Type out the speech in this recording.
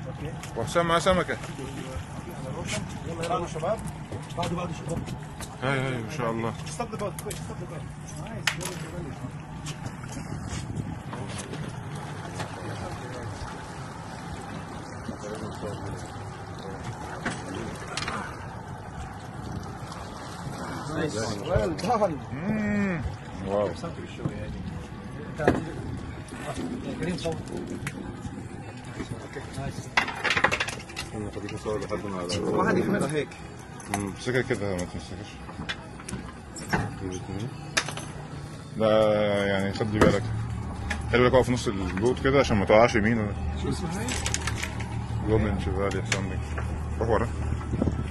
وحسام معاه سمكة. يلا يلا يا شباب. بعده شباب. هاي ما شاء الله. استقبل بعض كويس. استقبل بعض. نايس. ويل دان. واو. كريم صوت. اوكي نايس. انا خليك اصور لحد ما واحد يحملها هيك. امسكها كده ما تمسكش. لا يعني خلي بالك. خلي بالك اقف في نص البوت كده عشان ما تقعش يمين. شو اسمها هي؟ جولدن شيفالي حسام بيه. روح ورا.